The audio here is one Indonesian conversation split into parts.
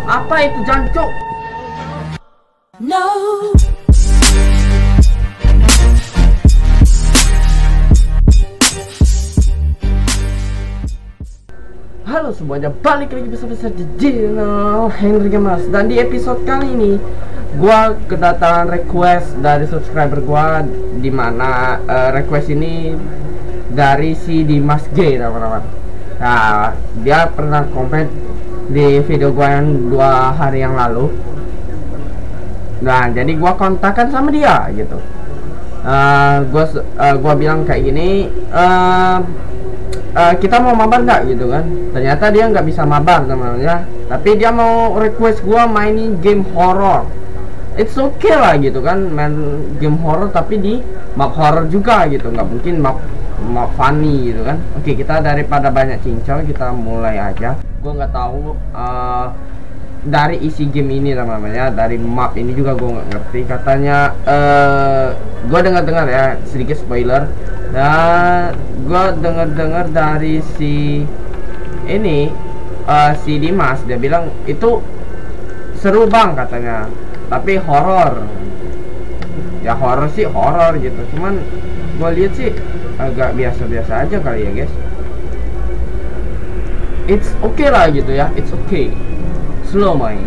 Apa itu jancuk? No. Halo semuanya, balik lagi bersama saya di channel Henry Gamas. Dan di episode kali ini gua kedatangan request dari subscriber gua, dimana request ini dari si Dimas G, teman-teman. Nah, dia pernah komen di video gua yang 2 hari yang lalu. Nah, jadi gua kontakkan sama dia gitu. Gua bilang kayak gini, kita mau mabar nggak gitu kan. Ternyata dia nggak bisa mabar teman-teman, tapi dia mau request gua mainin game horror. It's okay lah gitu kan, main game horror tapi di map horror juga gitu, nggak mungkin map funny gitu kan. Oke, kita daripada banyak cincau, kita mulai aja. Gua nggak tahu dari isi game ini teman-teman ya, dari map ini juga gue nggak ngerti. Katanya gue dengar ya, sedikit spoiler. Dan gue dengar dari si ini si Dimas, dia bilang itu seru bang katanya, tapi horor. Ya horor sih horor gitu, cuman gue lihat sih agak biasa-biasa aja kali ya guys. It's okay lah gitu ya, it's okay. Slow main.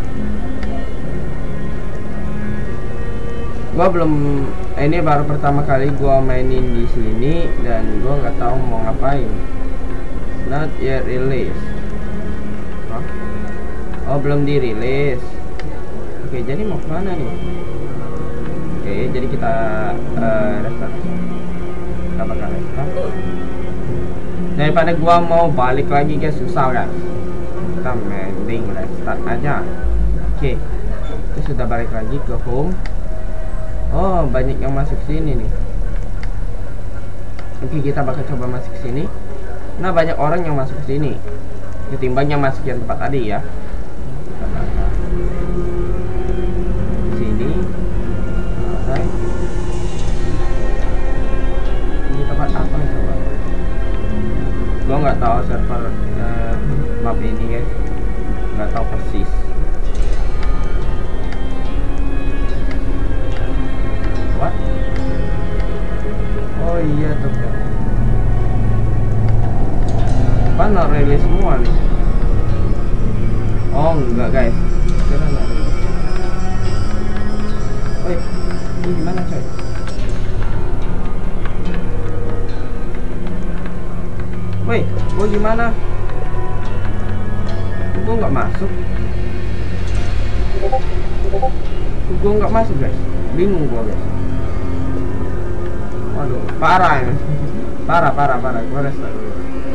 Gua belum, ini baru pertama kali gua mainin di sini dan gua nggak tahu mau ngapain. Not yet release. Hah? Oh, belum dirilis. Oke, jadi mau kemana nih? Oke, jadi kita restart. Kita bakal restart. Daripada gua mau balik lagi guys, susah kan? Kita mending restart aja. Oke, kita sudah balik lagi ke home. Oh, banyak yang masuk sini nih. Oke, kita bakal coba masuk sini. Nah, banyak orang yang masuk sini ketimbang yang masuk yang tempat tadi ya. Kita bakal sini. Alright. Ini tempat apa coba? Gua nggak tahu server map ini guys, nggak tahu persis. What? Oh iya tuh kan, mana rilis semua nih? Oh enggak guys, kira nggak rilis. Woi, ini gimana coy? Woi, gua gimana? Gua nggak masuk. Gua nggak masuk guys, bingung gua guys. Waduh, parah ini. Parah. Gua restart dulu.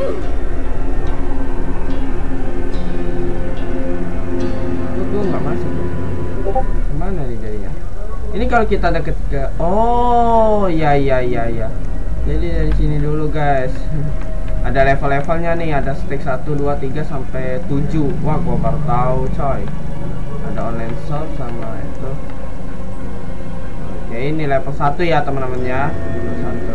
Gua nggak masuk. Kemana nih jadinya? Ini kalau kita deket ke, oh iya. Jadi dari sini dulu guys. Ada level-levelnya nih, ada stake 1, 2, 3 sampai 7. Wah, gua baru tahu coy. Ada online shop sama itu. Oke, ini level 1 ya teman-teman ya. Level 1.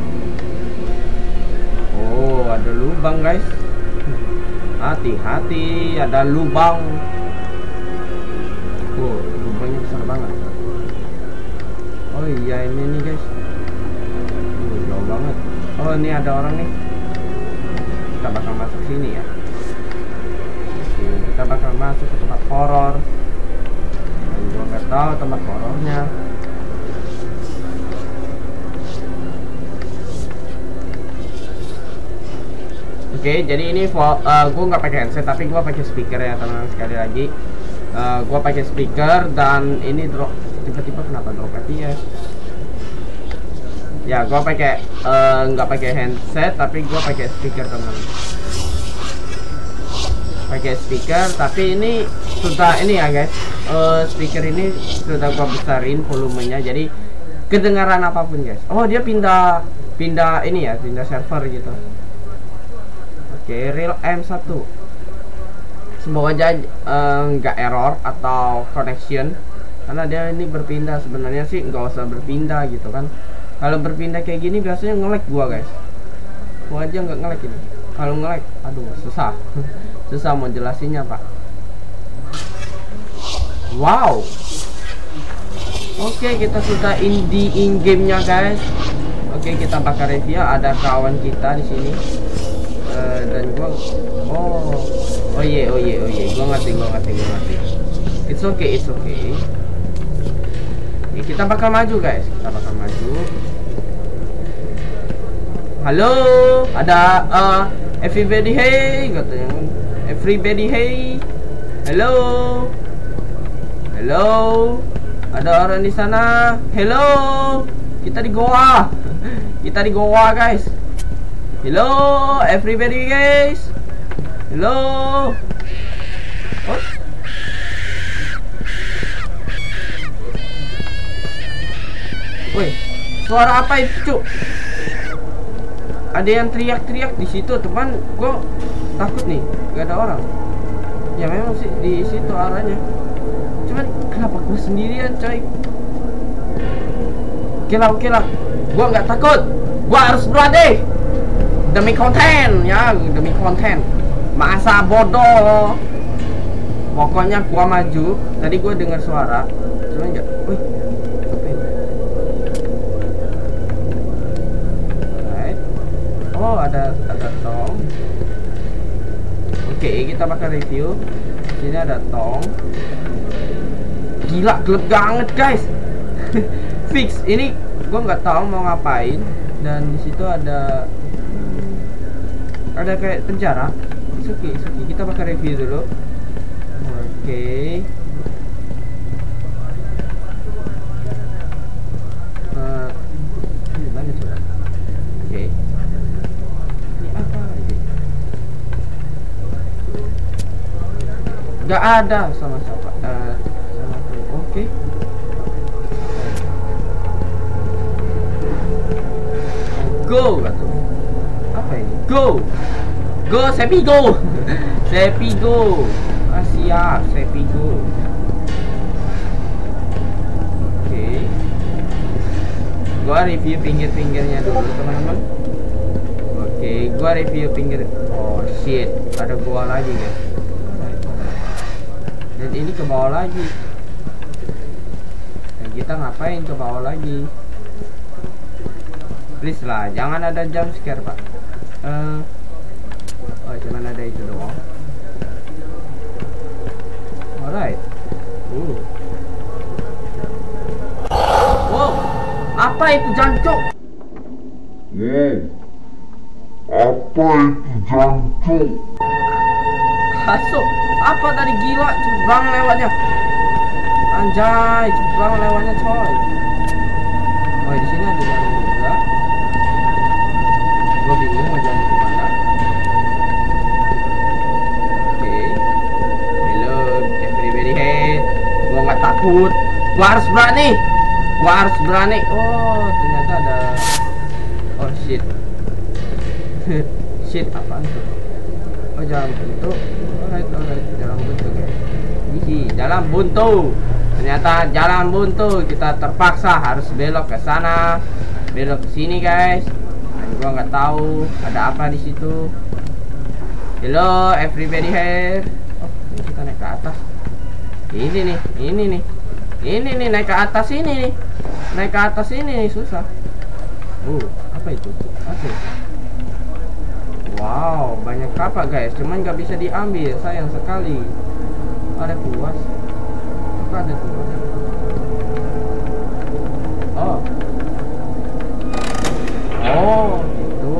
Oh, ada lubang guys. Hati-hati, ada lubang. Oh, lubangnya besar banget. Oh iya, ini nih guys. Jauh banget. Oh, ini ada orang nih. Kita bakal masuk sini ya. Oke, kita bakal masuk ke tempat horor. Dan gua nggak tahu tempat horornya. Oke, jadi ini gua nggak pakai headset tapi gua pakai speaker ya teman-teman. Sekali lagi, gua pakai speaker dan ini drop tiba-tiba, kenapa drop FPS? Ya, gua pakai nggak pakai handset tapi gua pakai speaker teman-teman. Pakai speaker tapi ini sudah ini ya guys. Speaker ini sudah gua besarin volumenya jadi kedengaran apapun guys. Oh, dia pindah ini ya, pindah server gitu. Oke, real M1. Semoga aja nggak error atau connection, karena dia ini berpindah. Sebenarnya sih nggak usah berpindah gitu kan. Kalau berpindah kayak gini biasanya nge-lag gua guys. Gua aja nggak nge-lag ini. Kalau nge-lag, aduh susah. Susah mau jelasinnya pak. Wow. Oke, kita sudah di in game-nya guys. Oke, kita bakal review. Ada kawan kita di sini. Dan gua oh iya. Gua ngerti. It's okay. Oke, kita bakal maju guys. Halo, ada everybody hey katanya. Everybody hey. Halo. Ada orang di sana. Hello. Kita di goa. Guys. Hello everybody guys. Hello. What? Woi, suara apa itu, Cuk? Ada yang teriak-teriak di situ, teman. Gua takut nih, gak ada orang. Ya memang sih di situ arahnya. Cuman kenapa gue sendirian, coy? Oke lah. Gua nggak takut. Gua harus berani. Demi konten, ya, Masa bodoh. Pokoknya gua maju. Tadi gua dengar suara. Cuman enggak. Wih. Apa ini? Alright. Oh, ada tong. Oke, kita bakal review. Sini ada tong. Gila, gelap banget guys. Fix. Ini gue nggak tahu mau ngapain. Dan di situ ada kayak penjara. It's okay. Kita bakal review dulu. Oke. Ini mana coba? Oke. Ini apa lagi? Nggak ada sama siapa. Oke. Go kata. Apa ini? Go Sepigo. Siap Sepigo. Oke. Gua review pinggir-pinggirnya dulu teman-teman. Oke, gua review pinggir. Oh shit, ada gua lagi guys. Dan ini ke bawah lagi. Dan kita ngapain ke bawah lagi? Please lah, jangan ada jump scare pak. Oh cuman ada itu doang. Alright. Wow, apa itu jancuk? Hasuk, apa tadi gila? Cebrang lewatnya. Anjay, cebrang lewatnya coy. Oh di sini ada jalan juga. Gue bingung mau jalan kemana. Oke. Hello everybody, hey. Gue nggak takut. Gue harus berani. Oh ternyata ada. Oh shit. Shit apaan tuh? Oh jalan buntu. Alright jalan buntu guys. Jalan buntu. Ternyata jalan buntu. Kita terpaksa harus belok ke sana, belok ke sini guys. Dan gua nggak tahu ada apa di situ. Hello everybody here. Oh ini kita naik ke atas. Ini nih naik ke atas ini nih. Naik ke atas ini nih susah. Apa itu? Oke. Wow, banyak kapak guys, cuman nggak bisa diambil, sayang sekali. Ada kuas. Apa ada kuas? Oh, itu.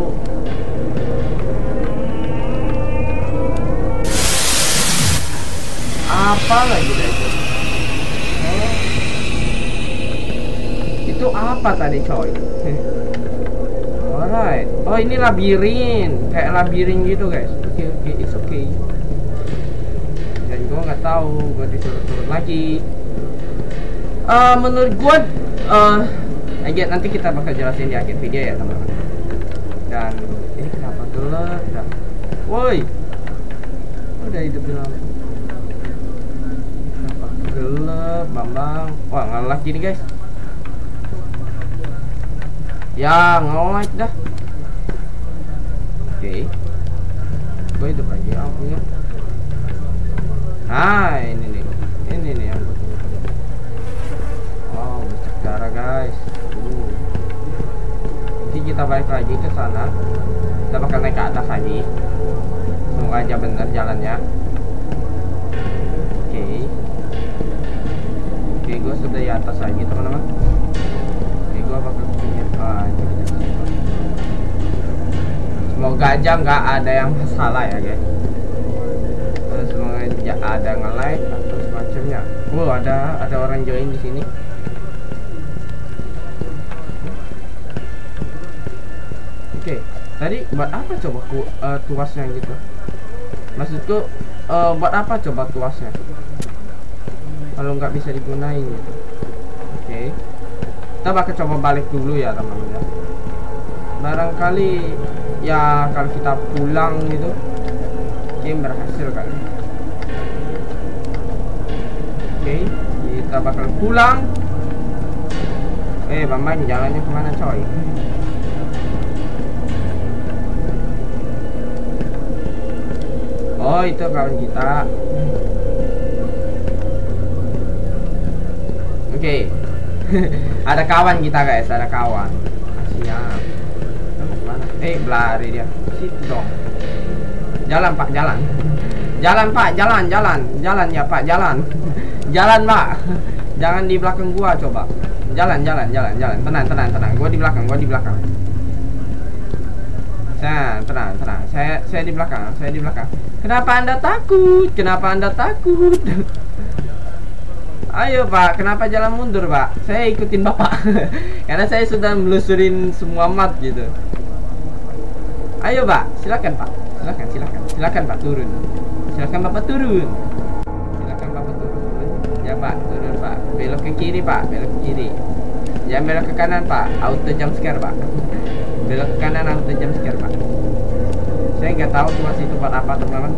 Apa lagi guys? Itu apa tadi coy? Alright. Oh ini labirin, kayak labirin gitu guys. Oke, it's okay. Dan gue nggak tahu, gue disuruh turun lagi. Menurut gue, nanti kita bakal jelasin di akhir video ya teman-teman. Dan ini kenapa gelap? Woi, udah hidup di lampu. Kenapa gelap, Bambang? Wah nge-lag gini guys. Ya nge-lag dah. Oke. Gue hidup lagi lampunya. Nah ini nih yang gue tunggu. kita balik lagi ke sana. Kita bakal naik ke atas lagi. Semoga aja bener jalannya. Oke, gue sudah di atas lagi teman-teman. Oke, gue bakal pinggir aja. Semoga aja nggak ada yang salah ya guys. Semoga aja ada nge-like atau semacamnya. Ada orang join di sini. Oke, tadi buat apa coba tuasnya gitu? Maksudku buat apa coba tuasnya? Kalau nggak bisa digunain gitu. Oke, kita bakal coba balik dulu ya teman-teman ya. Barangkali ya kalau kita pulang gitu game berhasil kali. Oke, kita bakal pulang. Bambang jalannya kemana coy? Oh itu kawan kita. Oke. Ada kawan kita guys, ada kawan. Siap. Mana? Belari dia. Situ dong. Jalan pak, jalan. Jalan pak, jalan ya pak, jalan. Jalan pak. Jangan di belakang gua coba. Jalan. Tenang. Gua di belakang. Tenang. Saya di belakang. Kenapa Anda takut? Ayo pak, kenapa jalan mundur pak? Saya ikutin bapak. Karena saya sudah melusurin semua map gitu. Ayo pak, silakan pak. Silakan pak turun. Silakan bapak turun. Ya pak, turun pak. Belok ke kiri pak, Jangan belok ke kanan pak, auto jump scare pak. Belok ke kanan auto jump scare pak. Saya nggak tahu tuas itu buat apa teman-teman.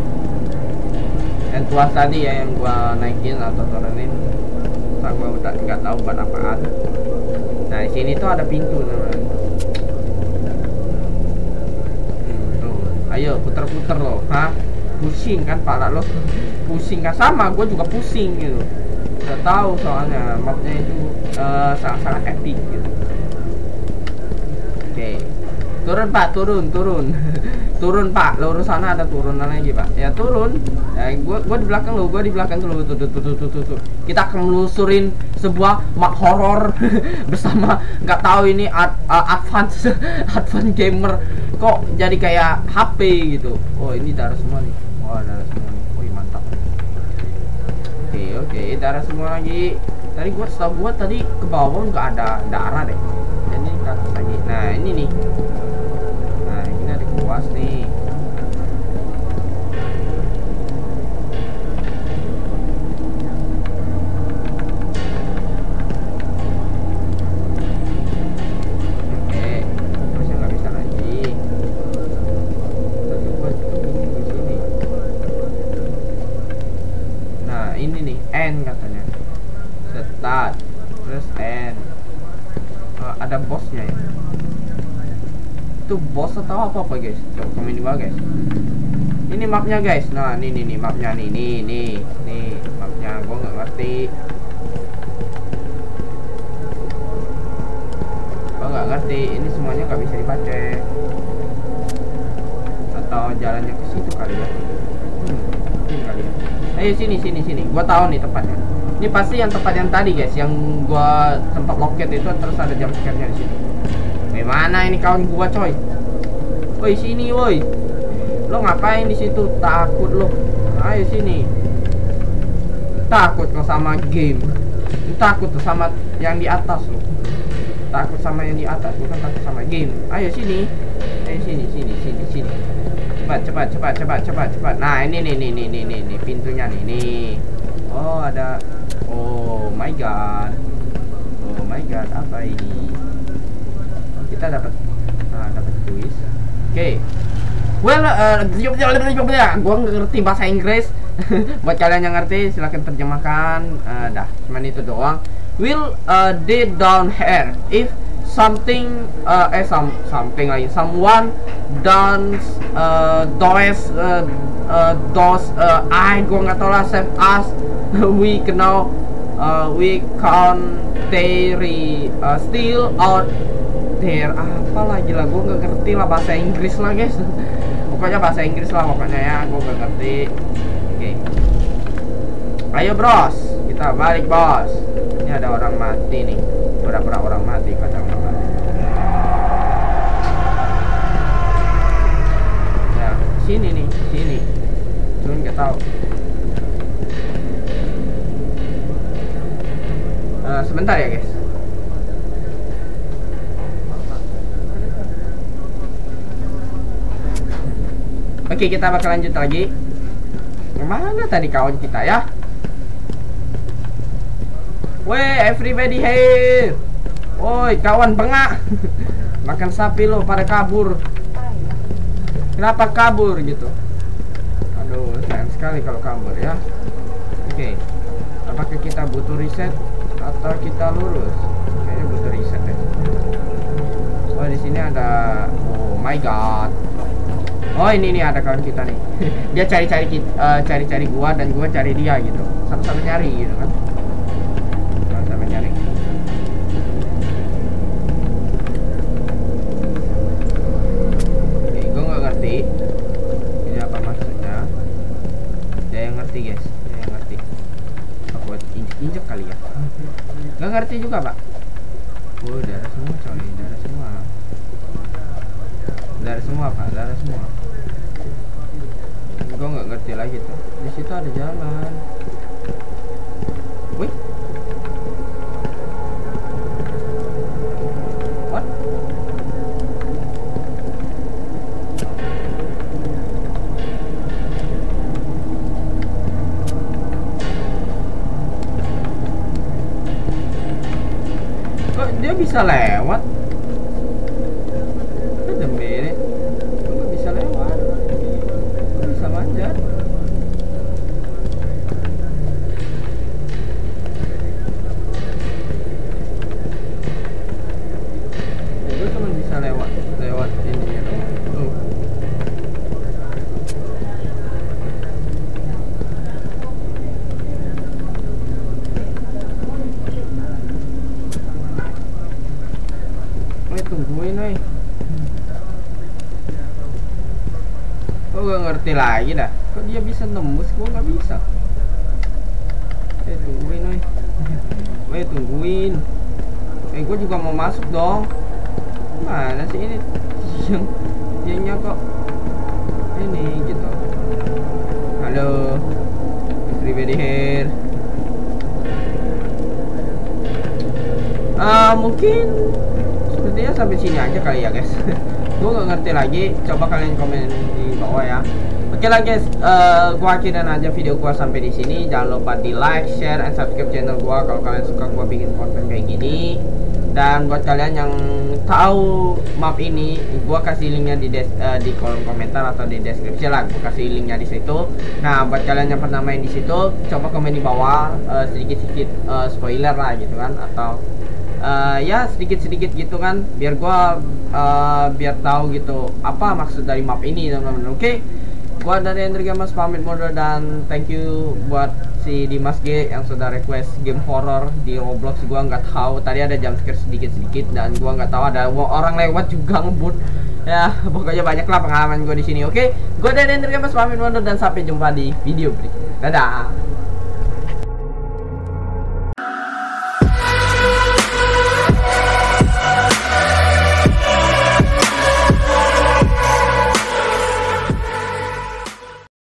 Yang tuas tadi ya yang gua naikin atau turunin, gua udah nggak tahu buat apaan. Nah di sini tuh ada pintu teman-teman. Tuh, ayo puter loh, pusing kan pala lo, pusing kan sama, gua juga pusing gitu. Udah tahu soalnya mapnya itu sangat epic gitu. Oke. Turun pak, turun pak, lurus sana ada turunan lagi pak. Ya turun. Ya, gua di belakang lo, tuh. Kita akan melusurin sebuah map horror bersama nggak tahu ini advance gamer kok jadi kayak HP gitu. Oh ini darah semua nih. Wih mantap. Oke, darah semua lagi. Tadi setahu gua tadi ke bawah nggak ada darah deh. Dan ini ke atas lagi. Nah ini nih. Ini ada kuas nih. Oke, terusnya nggak bisa lagi. Tadi gua di sini. Nah ini nih, N katanya. Start, terus N. Ada bosnya ya. Itu bos atau apa guys? Coba komen di bawah guys. Ini mapnya guys. Nah ini mapnya nih mapnya. Gua nggak ngerti. Ini semuanya nggak bisa dibaca. Atau jalannya ke situ kali ya. Mungkin kali ya. Ayo sini. Gua tahu nih tempatnya. Ini pasti yang tempat yang tadi guys, yang gua tempat loket itu terus ada jump scare-nya di situ. Gimana ini kawan gua coy? Woi sini woi. Lo ngapain di situ? Takut lo. Ayo sini. Takut lo sama game. Takut lo sama yang di atas lo. Takut sama yang di atas, bukan takut sama game. Ayo sini. Sini. Cepat. Nah, ini pintunya nih. Oh, ada. Oh my god, apa ini? Kita dapat tulis. Oke. Well, gua nggak ngerti bahasa Inggris. Buat kalian yang ngerti silahkan terjemahkan. Cuman itu doang. Will they down here if something someone does gua nggak tahu lah, save us. we can't steal out Solitaire apa lagi lah, gue nggak ngerti lah bahasa Inggris lah guys. Pokoknya bahasa Inggris lah pokoknya ya, gue nggak ngerti. Oke. Ayo bros, kita balik bos. Ini ada orang mati nih, pura-pura orang mati kata orang mati. Ya sini nih, sini. Cuman nggak tahu. Sebentar ya guys. Oke, kita bakal lanjut lagi. Mana tadi kawan kita ya? Weh, everybody here. Woi, kawan bengak. Makan sapi lo pada kabur. Kenapa kabur gitu? Aduh, sayang sekali kalau kabur ya. Oke. Apakah kita butuh reset atau kita lurus? Kayaknya butuh reset deh. Oh, di sini ada. Oh my god. Oh ini nih ada kawan kita nih. Dia cari-cari gua dan gua cari dia gitu. Sama-sama nyari gitu kan. Sama-sama nyari. Oke, gua nggak ngerti. Ini apa maksudnya? Dia yang ngerti guys. Dia yang ngerti. Aku injek kali ya. Nggak ngerti juga pak. Oh darah semua coy, darah semua. Darah semua pak, darah semua. Gue nggak ngerti lagi tuh. Di situ ada jalan. Wih. What? Kok dia bisa lewat? Demi kok bisa lewat? Bisa manjat. Ya, gue cuma bisa lewat ininya doang. Tuh. Woi tungguin woi. Kok gak ngerti lagi dah. Kok dia bisa nembus, gua nggak bisa. Tungguin woi. Woi tungguin. Gua juga mau masuk dong. Mana sih ini? Dianya kok ini gitu. Halo. Everybody here. Mungkin sepertinya sampai sini aja kali ya guys. Gue gak ngerti lagi, coba kalian komen di bawah ya. Oke lah guys, gua akhirin aja video gua sampai di sini. Jangan lupa di like, share, and subscribe channel gua kalau kalian suka gua bikin konten kayak gini. Dan buat kalian yang tahu map ini, gua kasih linknya di kolom komentar atau di deskripsi lah. Gua kasih linknya di situ. Nah, buat kalian yang pernah main di situ, coba komen di bawah sedikit-sedikit spoiler lah gitu kan, atau ya sedikit-sedikit gitu kan, biar gua biar tahu gitu apa maksud dari map ini teman-teman. Oke, gua dari Andri Gamas pamit mundur, dan thank you buat si Dimas G yang sudah request game horror di Roblox. Gua nggak tahu tadi ada jump scare sedikit-sedikit, dan gua nggak tahu ada orang lewat juga ngebut ya. Pokoknya banyak lah pengalaman gua di sini. Oke, gua dari Andri Gamas pamit mundur, dan sampai jumpa di video berikutnya. Dadah.